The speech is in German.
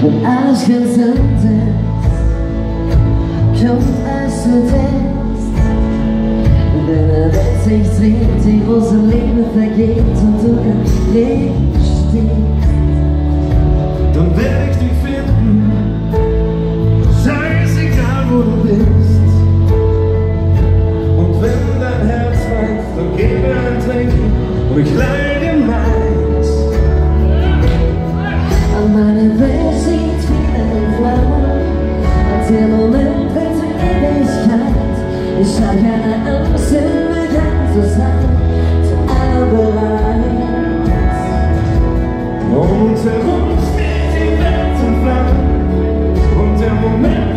wenn alles gesund ist, kommt als du denkst. Und in der Welt sich dreht, die große Liebe vergeht und du im Leben stehst, dann werde ich dich finden, scheißegal wo du bist. Und wenn dein Herz weint, dann gib mir ein Trinken und ich leih dir meins. Und meine Welt sieht wieder in Flammen, und der Moment wird zur Ewigkeit. Ich hab keine Angst, immer ganz zu sein, zu allem bereit. Um uns herum steht die Welt in Flammen und der Moment